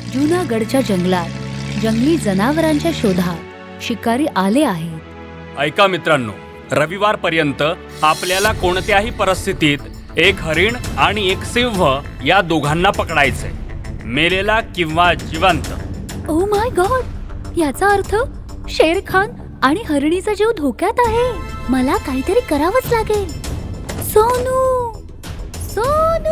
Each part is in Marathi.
जुनागडच्या जंगलात जंगली जनावरांच्या शोधात शिकारी आले आहेत. ऐका मित्रांनो, रविवारपर्यंत आपल्याला कोणत्याही परिस्थितीत एक हरिण आणि एक सिंह या दोघांना पकडायचे, मेलेला किंवा जिवंत. ओ माय गॉड, याचा अर्थ शेर खान आणि हरिणीचा जीव धोक्यात आहे. मला काहीतरी करावंच लागेल. सोनू सोनू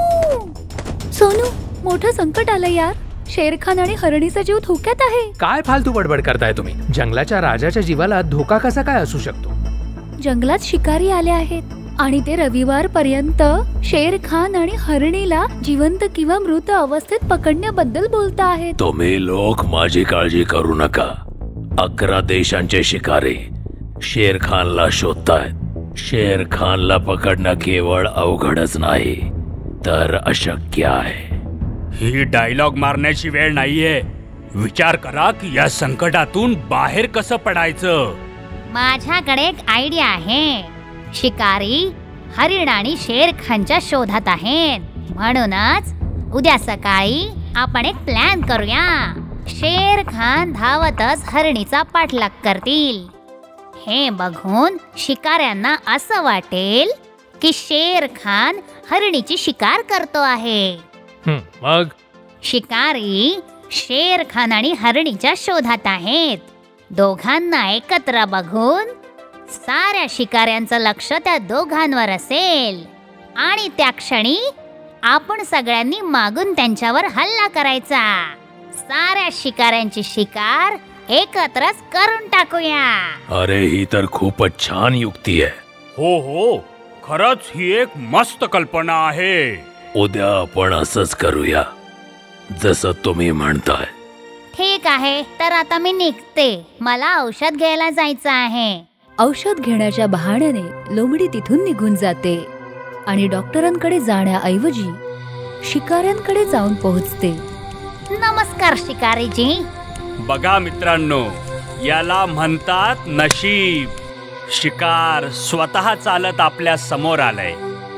सोनू, मोठं संकट आलं यार. शेर खान आणि हरिणीचा जीव धोक्यात आहे. काय फालतू बडबड करताय तुम्ही? जंगलाच्या राजाच्या जीवाला धोका कसा काय असू शकतो? जंगलात शिकारी आले आहेत आणि ते रविवार पर्यंत शेर खान आणि हरिणीला जिवंत किंवा मृत अवस्थेत पकडण्याबद्दल बोलता आहेत. तुम्ही लोक माझी काळजी करू नका. 11 देशांचे शिकारी शेर खानला शोधतायत. शेर खानला पकडणं केवळ अवघडच नाही तर अशक्य आहे. ही डायलॉग मारण्याची वेळ नाहीये. विचार करा की या संकटातून बाहेर कसं पडायचं. माझ्याकडे एक आयडिया आहे. शिकारी हरिण आणि शेर खानच्या शोधात आहेत, म्हणूनच उद्या सकाळी आपण एक प्लॅन करूया. शेर खान धावतच हरिणीचा पाठलाग करतील. हे बघून शिकाऱ्यांना असं वाटेल की शेर खान हरिणीची शिकार करतो आहे. मग शिकारी शेर खान आणि हरिणीच्या शोधात आहेत. दोघांना एकत्र बघून साऱ्या शिकाऱ्यांचं लक्ष त्या दोघांवर असेल आणि त्या क्षणी आपण सगळ्यांनी मागून त्यांच्यावर हल्ला करायचा. साऱ्या शिकाऱ्यांची शिकार एकत्रच करून टाकूया. अरे, ही तर खूपच छान युक्ती आहे. हो, खरंच ही एक मस्त कल्पना आहे. उद्या आपण असंच करूया जसं तुम्ही म्हणताय. ठीक आहे, तर आता मी निघते. मला औषध घ्यायला जायचं आहे. औषध घेण्याच्या बहाण्याने लोमडी तिथून निघून जाते आणि डॉक्टरांकडे जाण्याऐवजी शिकाऱ्यांकडे जाऊन पोहोचते. नमस्कार शिकारीजी. बघा मित्रांनो, याला म्हणतात नशीब. शिकार स्वतः चालत आपल्या समोर आलंय.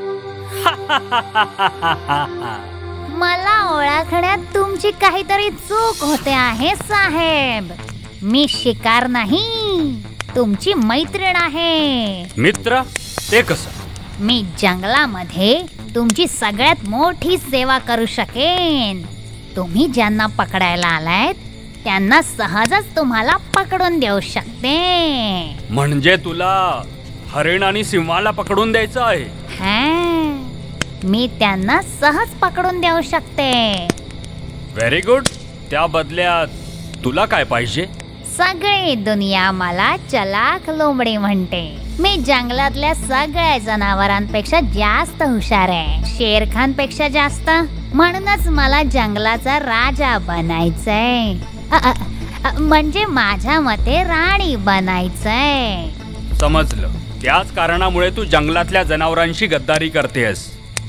मला ओळखण्यात तुमची काहीतरी चूक होते आहे साहेब. मी शिकार नाही, तुमची मैत्रीण आहे. मित्र? ते कसं? मी जंगलामध्ये तुमची सगळ्यात मोठी सेवा करू शकेन. तुम्ही ज्यांना पकडायला आलायत त्यांना सहजच तुम्हाला पकडून देऊ शकते. म्हणजे तुला हरिण आणि सिंहाला पकडून द्यायचं आहे? मी त्यांना सहज पकडून देऊ शकते. Very good. त्या बदल्यात तुला काय पाहिजे? सगळी दुनिया मला चलाख लोमडी म्हणते. मी जंगलातल्या सगळ्या जनावरांपेक्षा जास्त हुशार आहे, शेर खान पेक्षा जास्त. म्हणूनच मला जंगलाचा राजा बनायचंय. म्हणजे माझ्या मते राणी बनायचंय. समजलं. त्याच कारणामुळे तू जंगलातल्या जनावरांशी गद्दारी करतेस.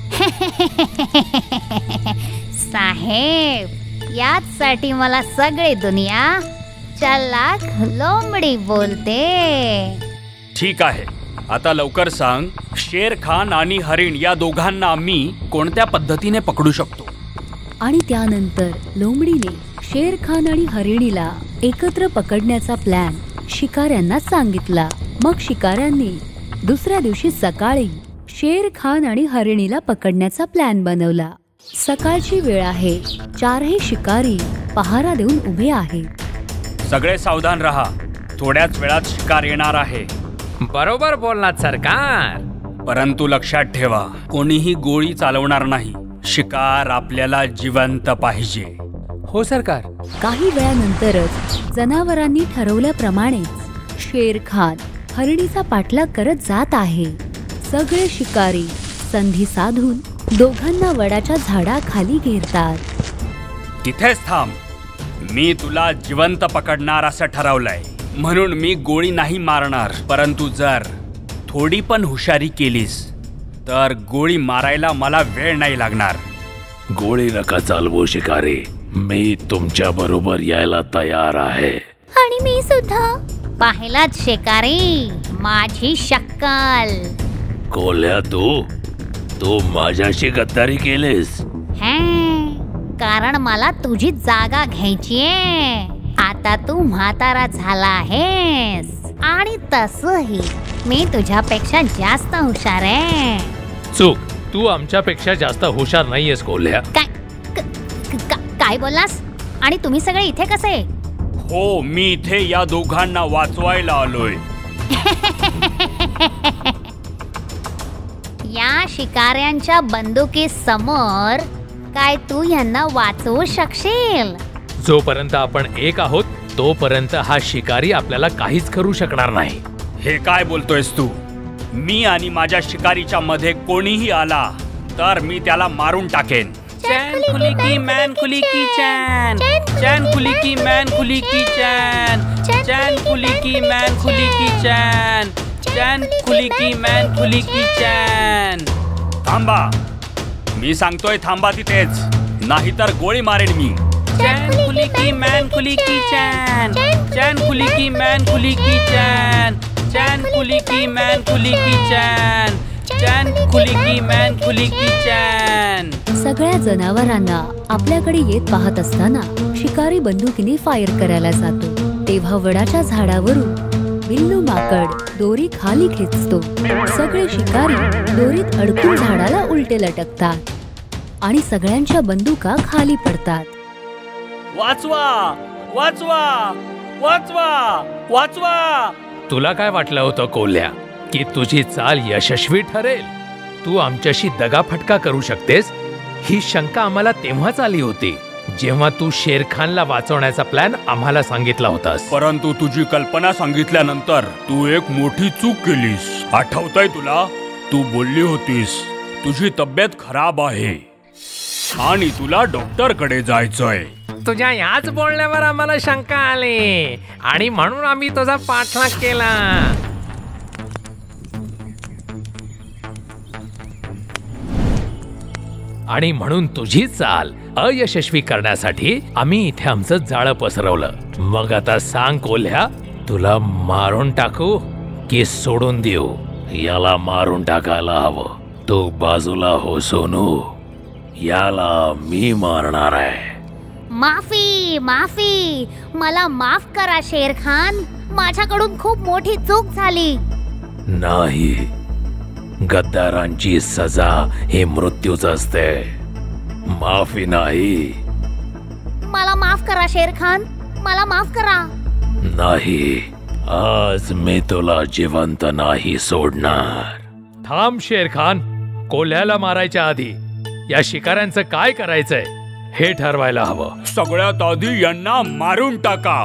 साहेब, याचसाठी मला सगळी दुनिया चलाख लोमडी बोलते. ठीक आहे, आता लवकर सांग, शेर खान आणि हरिण या दोघांना मी कोणत्या पद्धतीने पकडू शकतो? आणि त्यानंतर लोमडीने शेर खान आणि हरिणीला एकत्र पकडण्याचा प्लॅन शिकाऱ्यांना सांगितला. मग शिकाऱ्यांनी दुसऱ्या दिवशी सकाळी शेर खान आणि हरिणीला पकडण्याचा प्लॅन बनवला. सकाळची वेळ आहे. 4ही शिकारी पहारा देऊन उभे आहेत. सगळे सावधान राहा, थोड्याच वेळात शिकार येणार आहे. बरोबर बोललात सरकार. परंतु लक्षात ठेवा, कोणीही गोळी चालवणार नाही. शिकार आपल्याला जिवंत पाहिजे. हो सरकार. काही वेळानंतरच जनावरांनी ठरवल्याप्रमाणे शेर खान हरिणीचा पाठलाग करत जात आहे. सगळे शिकारी संधी साधून दोघांना वडाच्या झाडाखाली घेरतात. तिथेच थांब. मी तुला जिवंत पकडणार असं ठरवलंय, म्हणून मी गोळी नाही मारणार. परंतु जर थोडी पण हुशारी केलीस तर गोळी मारायला मला वेळ नाही लागणार. गोळी नका चालवू शिकारी, मी तुमच्या बरोबर यायला तयार आहे. आणि मी सुद्धा. पाहिलात शिकारी, माझी शक्कल. कोल्ह्या, तू माझ्याशी गद्दारी केलीस. कारण मला तुझी जागा घ्यायचीये. आता तू म्हातारा झाला आहेस आणि तसही मी तुझ्यापेक्षा जास्त हुशार आहे. चूक, तू आमच्यापेक्षा जास्त हुशार नाहीयेस कोल्ह्या. काय बोललास? आणि तुम्ही सगळे इथे कसे? हो, मी इथे या दोघांना वाचवायला आलोय. या शिकाऱ्यांच्या बंदुकीसमोर काय तू यांना वाचवू शकशील? जोपर्यंत आपण एक आहोत तोपर्यंत हा शिकारी आपल्याला काहीच करू शकणार नाही. हे काय बोलतोयस तू? मी आणि माझ्या शिकारीच्या मध्ये कोणीही आला तर मी त्याला मारून टाकेन. चैन खुली की मैन खुली की चैन, चैन खुली की मैन खुली की चैन, चैन खुली की मैन खुली की चैन, चैन खुली की मैन खुली की चैन. थांबा, मी सांगतोय थांबा तिथेच, नाहीतर गोळी मारेन मी. चैन खुली की मैन खुली की चैन, चैन खुली की मैन खुली की चैन, चैन खुली की मैन खुली की चैन, चैन खुली की मैन खुली की चैन. सगळ्या जनावरांना आपल्याकडे येत पाहत असताना शिकारी बंदुकीने फायर करायला जातो. तेव्हा वडाच्या झाडावरून बिल्लू माकड दोरी खाली खेचतो. सगळे शिकारी दोरीत अडकून झाडाला उलटे लटकतात आणि सगळ्यांच्या बंदुका खाली पडतात. वाचवा, वाचवा, वाचवा, वाचवा. तुला काय वाटलं होतं कोल्ह्या की तुझी चाल यशस्वी ठरेल? तू आमच्याशी दगाफटका करू शकतेस ही शंका आम्हाला तेव्हाच आली होती जेव्हा तू शेरखानला वाचवण्याचा प्लॅन आम्हाला सांगितला होतास. परंतु तुझी कल्पना सांगितल्यानंतर तू एक मोठी चूक केलीस. आठवतंय तुला? तू बोलली होतीस तुझी तब्येत खराब आहे आणि तुला डॉक्टर कडे जायचंय. तुझ्या याच बोलण्यावर आम्हाला शंका आली आणि म्हणून आम्ही तुझा पाठलाग केला. आणि म्हणून तुझी चाल अयशस्वी करण्यासाठी आम्ही इथे आमचं जाळं पसरवलं. मग आता सांग कोल्ह्या, तुला मारून टाकू की सोडून देऊ? याला मारून टाकायला हवं. तू बाजूला हो सोनू, याला मी मारणार आहे. माफी, माफी, मला माफ करा शेरखान. माझ्याकडून खूप मोठी चूक झाली. नाही, गद्दारांची सजा हे मृत्यूच असते, माफी नाही. मला माफ करा शेरखान, मला माफ करा. नाही, आज मी तुला जिवंत नाही सोडणार. थांब शेरखान, कोल्ह्याला मारायच्या आधी या शिकाऱ्यांचं काय करायचंय हे ठरवायला हवं. सगळ्यात आधी यांना मारून टाका.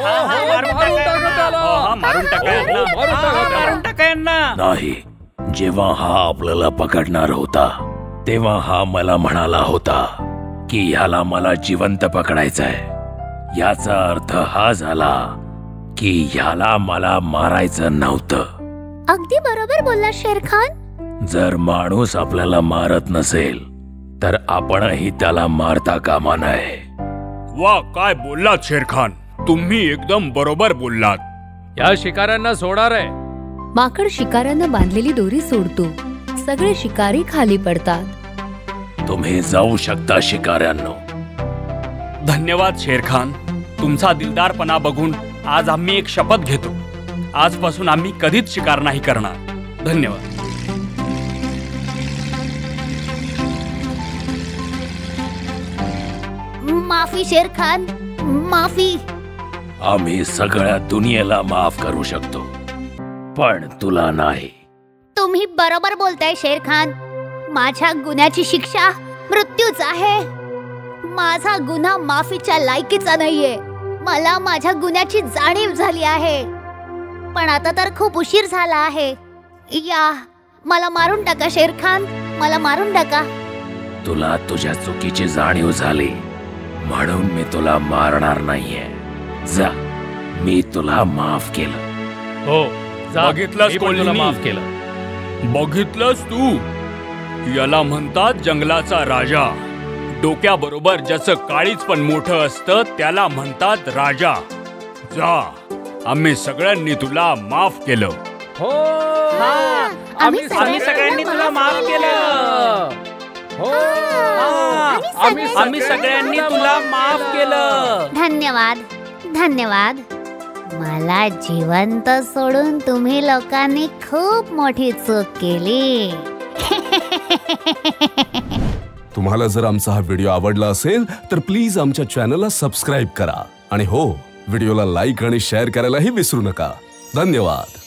मारून टाका यांना. नाही, जेव्हा हा आपल्याला पकडणार होता तेव्हा हा मला म्हणाला होता की ह्याला मला जिवंत पकडायचंय. याचा अर्थ हा झाला की ह्याला मला मारायचं नव्हतं. अगदी बरोबर बोलला शेरखान. जर माणूस आपल्याला मारत नसेल तर आपणही त्याला मारता कामा नये. वा, काय बोललात शेरखान, तुम्ही एकदम बरोबर बोललात. या शिकाऱ्यांना सोडा रे. माकड शिकाऱ्यांना बांधलेली दोरी सोडतो. सगळे शिकारी खाली पडतात. तुम्ही जाऊ शकता शिकाऱ्यांनो. धन्यवाद शेरखान. तुमचा दिलदारपणा बघून आज आम्ही एक शपथ घेतो. आजपासून आम्ही कधीच शिकार नाही करणार. धन्यवाद. माफी शेरखान, माफी. आम्ही सगळ्या दुनियेला माफ करू शकतो, पण तुला नाही. तुम्ही बरोबर बोलताय शेरखान. माझ्या गुन्ह्याची शिक्षा मृत्यूच आहे. माझा गुन्हा माफीच्या लायकीचा नाहीये. मला माझ्या गुन्ह्याची जाणीव झाली आहे, पण आता तर खूप उशीर झाला आहे. या, मला मारून टाका शेरखान, मला मारून टाका. तुला तुझ्या चुकीची जाणीव झाली म्हणून मी तुला मारणार नाहीये. जा, मी तुला माफ केलं. हो, जा. बघितलंस मी पण तुला कोल्ह्यानी? माफ केलं. बघितलंस तू? याला म्हणतात जंगलाचा राजा. डोक्याबरोबर ज्याचं काळीज पण मोठं असतं त्याला म्हणतात राजा. जा, आम्ही सगळ्यांनी तुला माफ केलं. हो, आम्ही आम्ही सगळ्यांनी तुला माफ केलं. आम्ही सगळ्यांनी तुला माफ केलं. धन्यवाद धन्यवाद. मला जिवंत सोडून तुम्ही लोकांनी खूप मोठी चूक केली. तुम्हाला जर आमचा हा व्हिडिओ आवडला असेल तर प्लीज आमच्या चॅनलला सबस्क्राईब करा आणि हो, व्हिडिओला लाईक आणि शेअर करायलाही विसरू नका. धन्यवाद.